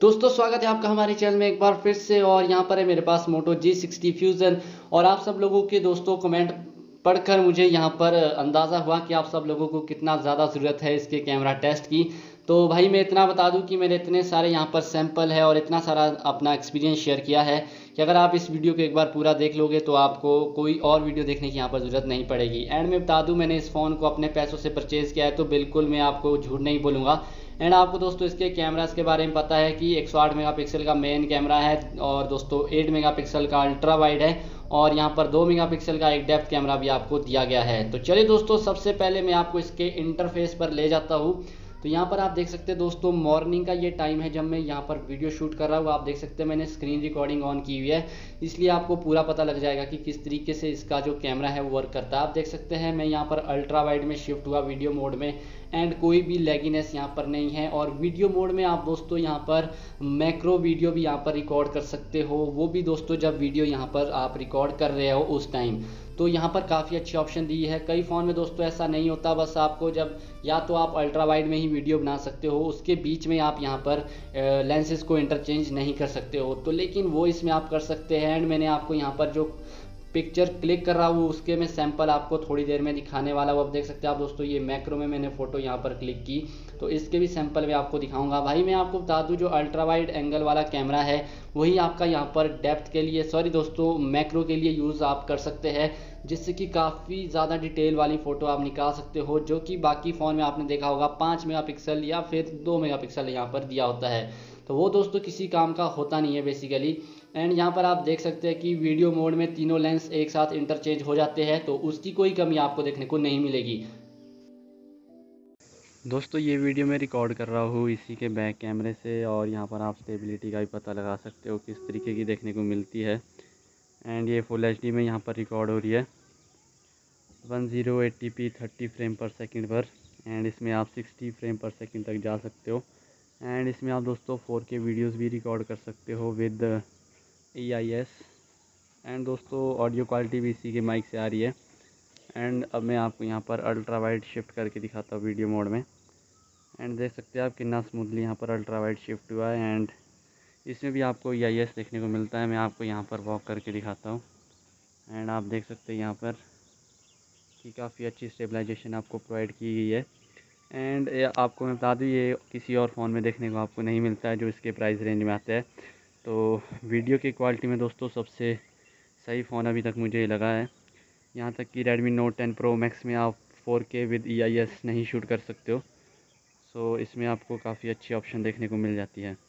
दोस्तों स्वागत है आपका हमारे चैनल में एक बार फिर से। और यहाँ पर है मेरे पास मोटो G60 फ्यूज़न। और आप सब लोगों के दोस्तों कमेंट पढ़कर मुझे यहाँ पर अंदाज़ा हुआ कि आप सब लोगों को कितना ज़्यादा ज़रूरत है इसके कैमरा टेस्ट की। तो भाई मैं इतना बता दूं कि मेरे इतने सारे यहाँ पर सैंपल है और इतना सारा अपना एक्सपीरियंस शेयर किया है कि अगर आप इस वीडियो को एक बार पूरा देख लोगे तो आपको कोई और वीडियो देखने की यहाँ पर ज़रूरत नहीं पड़ेगी। एंड मैं बता दूं मैंने इस फ़ोन को अपने पैसों से परचेज़ किया है, तो बिल्कुल मैं आपको झूठ नहीं बोलूँगा। एंड आपको दोस्तों इसके कैमरास के बारे में पता है कि 108 मेगापिक्सल का मेन कैमरा है और दोस्तों 8 मेगापिक्सल का अल्ट्रा वाइड है और यहाँ पर 2 मेगापिक्सल का एक डेप्थ कैमरा भी आपको दिया गया है। तो चलिए दोस्तों सबसे पहले मैं आपको इसके इंटरफेस पर ले जाता हूँ। तो यहाँ पर आप देख सकते हैं दोस्तों मॉर्निंग का ये टाइम है जब मैं यहाँ पर वीडियो शूट कर रहा हूँ। आप देख सकते हैं मैंने स्क्रीन रिकॉर्डिंग ऑन की हुई है, इसलिए आपको पूरा पता लग जाएगा कि किस तरीके से इसका जो कैमरा है वो वर्क करता है। आप देख सकते हैं मैं यहाँ पर अल्ट्रा वाइड में शिफ्ट हुआ वीडियो मोड में एंड कोई भी लैगिनेस यहाँ पर नहीं है। और वीडियो मोड में आप दोस्तों यहाँ पर मैक्रो वीडियो भी यहाँ पर रिकॉर्ड कर सकते हो, वो भी दोस्तों जब वीडियो यहाँ पर आप रिकॉर्ड कर रहे हो उस टाइम। तो यहाँ पर काफ़ी अच्छी ऑप्शन दी है। कई फ़ोन में दोस्तों ऐसा नहीं होता, बस आपको जब या तो आप अल्ट्रा वाइड में ही वीडियो बना सकते हो, उसके बीच में आप यहाँ पर लेंसेज को इंटरचेंज नहीं कर सकते हो, तो लेकिन वो इसमें आप कर सकते हैं। एंड मैंने आपको यहाँ पर जो पिक्चर क्लिक कर रहा हूँ उसके मैं सैंपल आपको थोड़ी देर में दिखाने वाला हूँ। अब देख सकते हैं आप दोस्तों ये मैक्रो में मैंने फ़ोटो यहाँ पर क्लिक की, तो इसके भी सैंपल मैं आपको दिखाऊंगा। भाई मैं आपको बता दूँ जो अल्ट्रा वाइड एंगल वाला कैमरा है वही आपका यहाँ पर डेप्थ के लिए दोस्तों मैक्रो के लिए यूज़ आप कर सकते हैं, जिससे कि काफ़ी ज़्यादा डिटेल वाली फ़ोटो आप निकाल सकते हो, जो कि बाकी फ़ोन में आपने देखा होगा 5 मेगापिक्सल या फिर 2 मेगापिक्सल यहाँ पर दिया होता है। तो वो दोस्तों किसी काम का होता नहीं है बेसिकली। एंड यहाँ पर आप देख सकते हैं कि वीडियो मोड में तीनों लेंस एक साथ इंटरचेंज हो जाते हैं, तो उसकी कोई कमी आपको देखने को नहीं मिलेगी। दोस्तों ये वीडियो मैं रिकॉर्ड कर रहा हूँ इसी के बैक कैमरे से, और यहाँ पर आप स्टेबिलिटी का भी पता लगा सकते हो किस तरीके की देखने को मिलती है। एंड ये फुल एचडी में यहाँ पर रिकॉर्ड हो रही है 1080p 30 फ्रेम पर सेकंड पर। एंड इसमें आप 60 फ्रेम पर सेकंड तक जा सकते हो। एंड इसमें आप दोस्तों 4K वीडियोस भी रिकॉर्ड कर सकते हो विद EIS। एंड दोस्तों ऑडियो क्वालिटी भी इसी के माइक से आ रही है। एंड अब मैं आपको यहाँ पर अल्ट्रा वाइड शिफ्ट करके दिखाता हूँ वीडियो मोड में। एंड देख सकते हैं आप कितना स्मूथली यहाँ पर अल्ट्रा वाइड शिफ्ट हुआ है। एंड इसमें भी आपको EIS देखने को मिलता है। मैं आपको यहाँ पर वॉक करके दिखाता हूँ। एंड आप देख सकते हैं यहाँ पर कि काफ़ी अच्छी स्टेबलाइजेशन आपको प्रोवाइड की गई है। एंड आपको मैं बता दूँ ये किसी और फ़ोन में देखने को आपको नहीं मिलता है जो इसके प्राइस रेंज में आता है। तो वीडियो की क्वालिटी में दोस्तों सबसे सही फ़ोन अभी तक मुझे लगा है। यहाँ तक कि Redmi Note 10 Pro Max में आप 4K विद EIS नहीं शूट कर सकते हो। सो इसमें आपको काफ़ी अच्छी ऑप्शन देखने को मिल जाती है।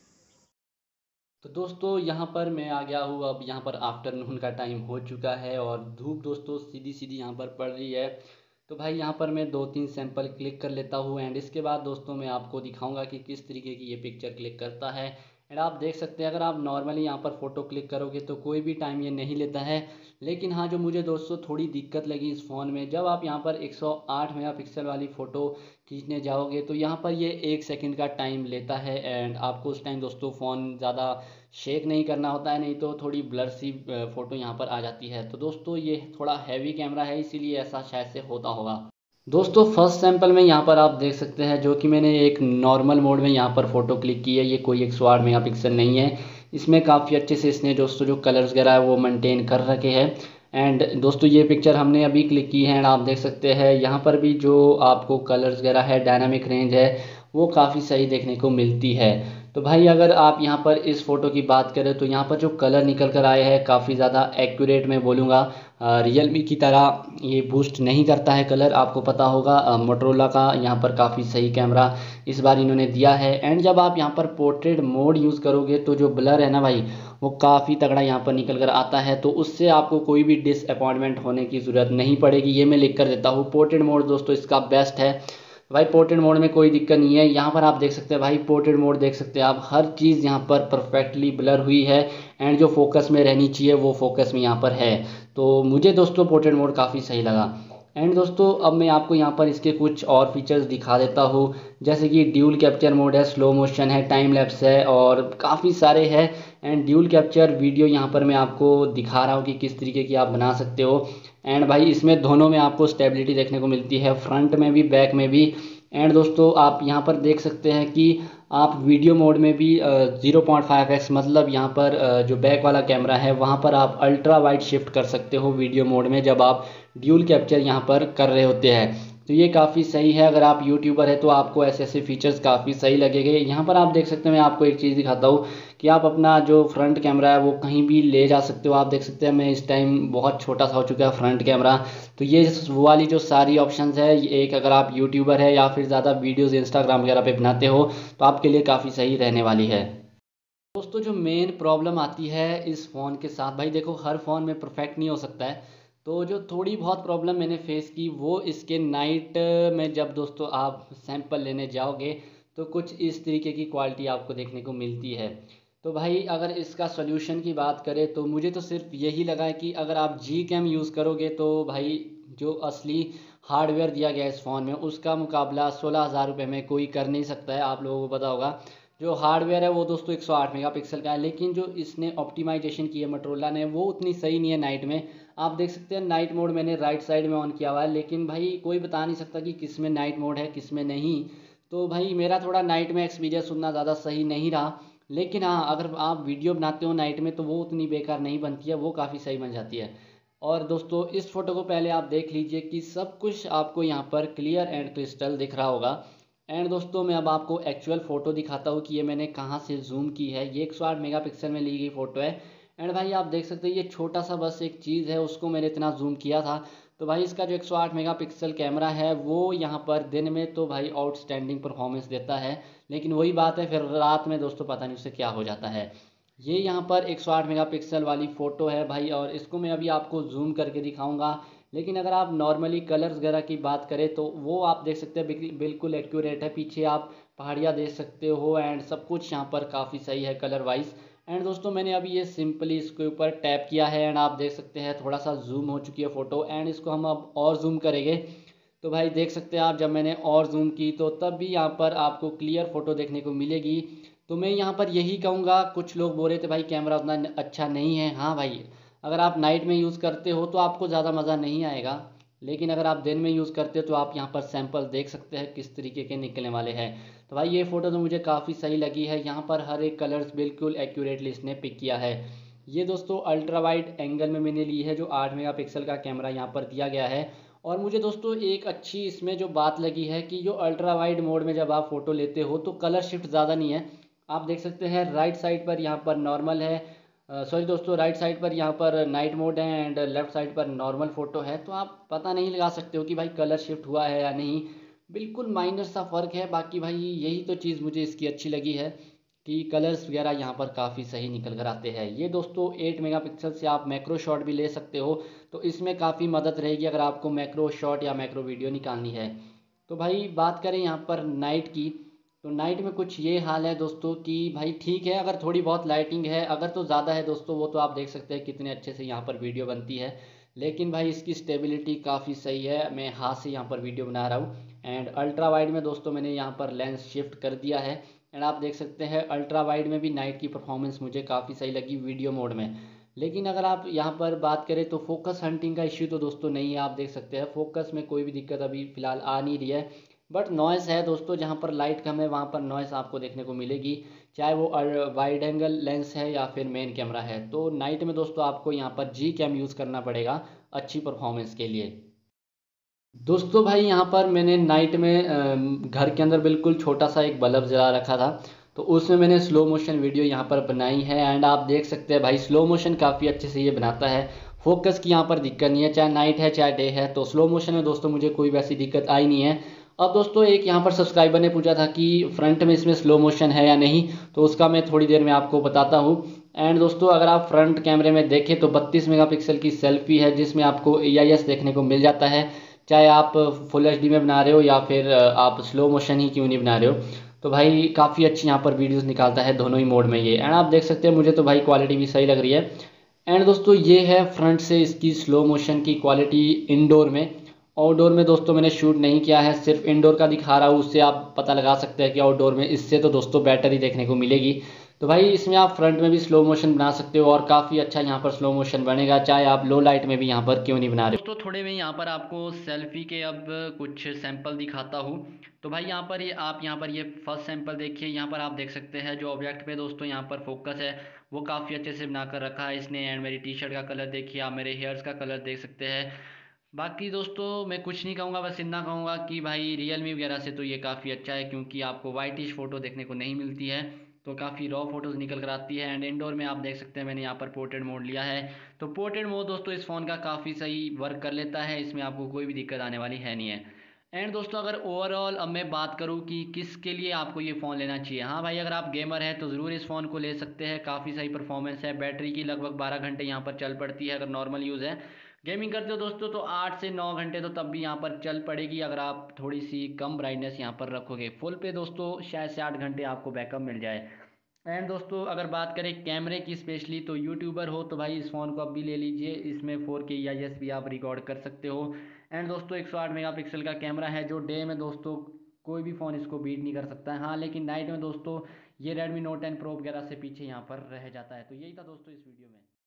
तो दोस्तों यहाँ पर मैं आ गया हूँ, अब यहाँ पर आफ्टरनून का टाइम हो चुका है और धूप दोस्तों सीधी सीधी यहाँ पर पड़ रही है। तो भाई यहाँ पर मैं 2-3 सैंपल क्लिक कर लेता हूँ एंड इसके बाद दोस्तों मैं आपको दिखाऊंगा कि किस तरीके की ये पिक्चर क्लिक करता है। एंड आप देख सकते हैं अगर आप नॉर्मली यहाँ पर फ़ोटो क्लिक करोगे तो कोई भी टाइम ये नहीं लेता है। लेकिन हाँ जो मुझे दोस्तों थोड़ी दिक्कत लगी इस फ़ोन में, जब आप यहाँ पर 108 मेगापिक्सल वाली फ़ोटो खींचने जाओगे तो यहाँ पर ये 1 सेकंड का टाइम लेता है। एंड आपको उस टाइम दोस्तों फ़ोन ज़्यादा शेक नहीं करना होता है, नहीं तो थोड़ी ब्लर सी फ़ोटो यहाँ पर आ जाती है। तो दोस्तों ये थोड़ा हैवी कैमरा है इसीलिए ऐसा शायद से होता होगा। दोस्तों फर्स्ट सैंपल में यहाँ पर आप देख सकते हैं जो कि मैंने एक नॉर्मल मोड में यहाँ पर फ़ोटो क्लिक की है, ये कोई 108 मेगापिक्सल नहीं है। इसमें काफ़ी अच्छे से इसने दोस्तों जो कलर्स वगैरह है वो मेंटेन कर रखे हैं। एंड दोस्तों ये पिक्चर हमने अभी क्लिक की है एंड आप देख सकते हैं यहाँ पर भी जो आपको कलर्स वगैरह है, डायनामिक रेंज है, वो काफ़ी सही देखने को मिलती है। तो भाई अगर आप यहाँ पर इस फ़ोटो की बात करें तो यहाँ पर जो कलर निकल कर आए हैं काफ़ी ज़्यादा एक्यूरेट मैं बोलूँगा। रियलमी की तरह ये बूस्ट नहीं करता है कलर, आपको पता होगा मोटरोला का यहाँ पर काफ़ी सही कैमरा इस बार इन्होंने दिया है। एंड जब आप यहाँ पर पोर्ट्रेट मोड यूज़ करोगे तो जो ब्लर है ना भाई वो काफ़ी तगड़ा यहाँ पर निकल कर आता है, तो उससे आपको कोई भी डिसअपॉइंटमेंट होने की ज़रूरत नहीं पड़ेगी। ये मैं लिख कर देता हूँ, पोर्ट्रेट मोड दोस्तों इसका बेस्ट है। भाई पोर्ट्रेट मोड में कोई दिक्कत नहीं है। यहाँ पर आप देख सकते हैं भाई पोर्ट्रेट मोड देख सकते हैं आप, हर चीज़ यहाँ पर परफेक्टली ब्लर हुई है एंड जो फोकस में रहनी चाहिए वो फोकस में यहाँ पर है। तो मुझे दोस्तों पोर्ट्रेट मोड काफ़ी सही लगा। एंड दोस्तों अब मैं आपको यहाँ पर इसके कुछ और फीचर्स दिखा देता हूँ, जैसे कि ड्यूल कैप्चर मोड है, स्लो मोशन है, टाइम लैप्स है और काफ़ी सारे हैं। एंड ड्यूल कैप्चर वीडियो यहाँ पर मैं आपको दिखा रहा हूँ कि किस तरीके की आप बना सकते हो। एंड भाई इसमें दोनों में आपको स्टेबिलिटी देखने को मिलती है, फ्रंट में भी बैक में भी। एंड दोस्तों आप यहाँ पर देख सकते हैं कि आप वीडियो मोड में भी 0.5x मतलब यहाँ पर जो बैक वाला कैमरा है वहाँ पर आप अल्ट्रा वाइड शिफ्ट कर सकते हो वीडियो मोड में, जब आप ड्यूल कैप्चर यहाँ पर कर रहे होते हैं। तो ये काफ़ी सही है, अगर आप यूट्यूबर है तो आपको ऐसे ऐसे फीचर्स काफ़ी सही लगेंगे। यहाँ पर आप देख सकते हैं, मैं आपको एक चीज़ दिखाता हूँ कि आप अपना जो फ्रंट कैमरा है वो कहीं भी ले जा सकते हो। आप देख सकते हैं मैं इस टाइम बहुत छोटा सा हो चुका है फ्रंट कैमरा। तो ये वो वाली जो सारी ऑप्शंस है, एक अगर आप यूट्यूबर है या फिर ज़्यादा वीडियोज़ इंस्टाग्राम वगैरह पे बनाते हो तो आपके लिए काफ़ी सही रहने वाली है। दोस्तों जो मेन प्रॉब्लम आती है इस फ़ोन के साथ, भाई देखो हर फ़ोन में परफेक्ट नहीं हो सकता है, तो जो थोड़ी बहुत प्रॉब्लम मैंने फेस की वो इसके नाइट में जब दोस्तों आप सैंपल लेने जाओगे तो कुछ इस तरीके की क्वालिटी आपको देखने को मिलती है। तो भाई अगर इसका सोल्यूशन की बात करें तो मुझे तो सिर्फ यही लगा है कि अगर आप Gcam यूज़ करोगे तो भाई जो असली हार्डवेयर दिया गया है इस फ़ोन में उसका मुकाबला 16,000 रुपये में कोई कर नहीं सकता है। आप लोगों को पता होगा जो हार्डवेयर है वो दोस्तों 108 मेगापिक्सल का है, लेकिन जो इसने ऑप्टिमाइजेशन की है मोटरोला ने वो उतनी सही नहीं है नाइट में। आप देख सकते हैं नाइट मोड मैंने राइट साइड में ऑन किया हुआ है, लेकिन भाई कोई बता नहीं सकता कि किस में नाइट मोड है किस में नहीं। तो भाई मेरा थोड़ा नाइट में एक्सपीरियंस उतना ज़्यादा सही नहीं रहा, लेकिन हाँ अगर आप वीडियो बनाते हो नाइट में तो वो उतनी बेकार नहीं बनती है, वो काफ़ी सही बन जाती है। और दोस्तों इस फोटो को पहले आप देख लीजिए कि सब कुछ आपको यहाँ पर क्लियर एंड क्रिस्टल दिख रहा होगा। एंड दोस्तों मैं अब आपको एक्चुअल फ़ोटो दिखाता हूँ कि ये मैंने कहाँ से जूम की है। ये 108 मेगापिक्सल में ली गई फ़ोटो है। एंड भाई आप देख सकते हैं ये छोटा सा बस एक चीज़ है, उसको मैंने इतना जूम किया था। तो भाई इसका जो 108 मेगापिक्सल कैमरा है वो यहाँ पर दिन में तो भाई आउटस्टैंडिंग परफॉर्मेंस देता है, लेकिन वही बात है फिर रात में दोस्तों पता नहीं उससे क्या हो जाता है। ये यहाँ पर 108 मेगापिक्सल वाली फ़ोटो है भाई, और इसको मैं अभी आपको जूम करके दिखाऊंगा। लेकिन अगर आप नॉर्मली कलर्स वगैरह की बात करें तो वो आप देख सकते हैं बिल्कुल एक्यूरेट है। पीछे आप पहाड़ियाँ देख सकते हो एंड सब कुछ यहाँ पर काफ़ी सही है कलर वाइज। एंड दोस्तों मैंने अभी ये सिंपली इसके ऊपर टैप किया है एंड आप देख सकते हैं थोड़ा सा जूम हो चुकी है फ़ोटो। एंड इसको हम अब और जूम करेंगे तो भाई देख सकते हैं आप, जब मैंने और जूम की तो तब भी यहाँ पर आपको क्लियर फ़ोटो देखने को मिलेगी। तो मैं यहाँ पर यही कहूँगा, कुछ लोग बोल रहे थे भाई कैमरा उतना अच्छा नहीं है। हाँ भाई अगर आप नाइट में यूज़ करते हो तो आपको ज़्यादा मज़ा नहीं आएगा, लेकिन अगर आप दिन में यूज़ करते हो तो आप यहाँ पर सैंपल देख सकते हैं किस तरीके के निकलने वाले हैं। तो भाई ये फ़ोटो तो मुझे काफ़ी सही लगी है, यहाँ पर हर एक कलर्स बिल्कुल एक्यूरेटली इसने पिक किया है। ये दोस्तों अल्ट्रा वाइड एंगल में मैंने ली है, जो 8 मेगापिक्सल का कैमरा यहाँ पर दिया गया है। और मुझे दोस्तों एक अच्छी इसमें जो बात लगी है कि जो अल्ट्रा वाइड मोड में जब आप फ़ोटो लेते हो तो कलर शिफ्ट ज़्यादा नहीं है। आप देख सकते हैं राइट साइड पर यहाँ पर नॉर्मल है, सॉरी दोस्तों राइट साइड पर यहाँ पर नाइट मोड है एंड लेफ्ट साइड पर नॉर्मल फ़ोटो है। तो आप पता नहीं लगा सकते हो कि भाई कलर शिफ्ट हुआ है या नहीं, बिल्कुल माइनर सा फ़र्क है। बाकी भाई यही तो चीज़ मुझे इसकी अच्छी लगी है कि कलर्स वगैरह यहाँ पर काफ़ी सही निकल कर आते हैं। ये दोस्तों 8 मेगापिक्सल से आप मैक्रो शॉट भी ले सकते हो, तो इसमें काफ़ी मदद रहेगी अगर आपको मैक्रो शॉट या मैक्रो वीडियो निकालनी है। तो भाई बात करें यहाँ पर नाइट की, तो नाइट में कुछ ये हाल है दोस्तों कि भाई ठीक है अगर थोड़ी बहुत लाइटिंग है, अगर तो ज़्यादा है दोस्तों वो तो आप देख सकते हैं कितने अच्छे से यहाँ पर वीडियो बनती है। लेकिन भाई इसकी स्टेबिलिटी काफ़ी सही है, मैं हाथ से यहाँ पर वीडियो बना रहा हूँ। एंड अल्ट्रा वाइड में दोस्तों मैंने यहाँ पर लेंस शिफ्ट कर दिया है एंड आप देख सकते हैं अल्ट्रा वाइड में भी नाइट की परफॉर्मेंस मुझे काफ़ी सही लगी वीडियो मोड में। लेकिन अगर आप यहाँ पर बात करें तो फोकस हंटिंग का इश्यू तो दोस्तों नहीं है, आप देख सकते हैं फोकस में कोई भी दिक्कत अभी फ़िलहाल आ नहीं रही है। बट नॉइज़ है दोस्तों, जहाँ पर लाइट कम है वहाँ पर नॉइज़ आपको देखने को मिलेगी, चाहे वो वाइड एंगल लेंस है या फिर मेन कैमरा है। तो नाइट में दोस्तों आपको यहाँ पर Gcam यूज़ करना पड़ेगा अच्छी परफॉर्मेंस के लिए। दोस्तों भाई यहाँ पर मैंने नाइट में घर के अंदर बिल्कुल छोटा सा एक बल्ब जला रखा था, तो उसमें मैंने स्लो मोशन वीडियो यहाँ पर बनाई है एंड आप देख सकते हैं भाई स्लो मोशन काफ़ी अच्छे से ये बनाता है। फोकस की यहाँ पर दिक्कत नहीं है, चाहे नाइट है चाहे डे है, तो स्लो मोशन में दोस्तों मुझे कोई वैसी दिक्कत आई नहीं है। अब दोस्तों एक यहाँ पर सब्सक्राइबर ने पूछा था कि फ्रंट में इसमें स्लो मोशन है या नहीं, तो उसका मैं थोड़ी देर में आपको बताता हूँ। एंड दोस्तों अगर आप फ्रंट कैमरे में देखें तो 32 मेगापिक्सल की सेल्फी है जिसमें आपको AIS देखने को मिल जाता है, चाहे आप फुल HD में बना रहे हो या फिर आप स्लो मोशन ही क्यों नहीं बना रहे हो। तो भाई काफ़ी अच्छी यहाँ पर वीडियोस निकालता है दोनों ही मोड में ये, एंड आप देख सकते हैं मुझे तो भाई क्वालिटी भी सही लग रही है। एंड दोस्तों ये है फ्रंट से इसकी स्लो मोशन की क्वालिटी इंडोर में। आउटडोर में दोस्तों मैंने शूट नहीं किया है, सिर्फ इंडोर का दिखा रहा हूँ, उससे आप पता लगा सकते हैं कि आउटडोर में इससे तो दोस्तों बेटर ही देखने को मिलेगी। तो भाई इसमें आप फ्रंट में भी स्लो मोशन बना सकते हो और काफ़ी अच्छा यहाँ पर स्लो मोशन बनेगा, चाहे आप लो लाइट में भी यहाँ पर क्यों नहीं बना रहे हो। दोस्तों थोड़े मैं यहाँ पर आपको सेल्फी के अब कुछ सैंपल दिखाता हूँ। तो भाई यहाँ पर ये आप यहाँ पर ये फर्स्ट सैंपल देखिए, यहाँ पर आप देख सकते हैं जो ऑब्जेक्ट पे दोस्तों यहाँ पर फोकस है वो काफ़ी अच्छे से बनाकर रखा है इसने। एंड मेरी टी शर्ट का कलर देखिए, आप मेरे हेयर्स का कलर देख सकते हैं। बाकी दोस्तों मैं कुछ नहीं कहूँगा, बस इतना कहूँगा कि भाई रियलमी वगैरह से तो ये काफ़ी अच्छा है, क्योंकि आपको वाइटिश फ़ोटो देखने को नहीं मिलती है, तो काफ़ी रॉ फोटोज़ निकल कर आती है। एंड इंडोर में आप देख सकते हैं मैंने यहाँ पर पोर्ट्रेट मोड लिया है। तो पोर्ट्रेट मोड दोस्तों इस फ़ोन का काफ़ी सही वर्क कर लेता है, इसमें आपको कोई भी दिक्कत आने वाली है नहीं है। एंड दोस्तों अगर ओवरऑल अब मैं बात करूँ कि किसके लिए आपको ये फ़ोन लेना चाहिए, हाँ भाई अगर आप गेमर हैं तो ज़रूर इस फ़ोन को ले सकते हैं, काफ़ी सही परफॉर्मेंस है। बैटरी की लगभग 12 घंटे यहाँ पर चल पड़ती है अगर नॉर्मल यूज़ है। गेमिंग करते हो दोस्तों तो 8 से 9 घंटे तो तब भी यहाँ पर चल पड़ेगी, अगर आप थोड़ी सी कम ब्राइटनेस यहाँ पर रखोगे। फुल पे दोस्तों शायद से 8 घंटे आपको बैकअप मिल जाए। एंड दोस्तों अगर बात करें कैमरे की स्पेशली, तो यूट्यूबर हो तो भाई इस फ़ोन को अब भी ले लीजिए, इसमें 4K EIS भी आप रिकॉर्ड कर सकते हो। एंड दोस्तों 108 मेगापिक्सल का कैमरा है, जो डे में दोस्तों कोई भी फ़ोन इसको बीट नहीं कर सकता है। हाँ लेकिन नाइट में दोस्तों ये Redmi Note 10 Pro वगैरह से पीछे यहाँ पर रह जाता है। तो यही था दोस्तों इस वीडियो में।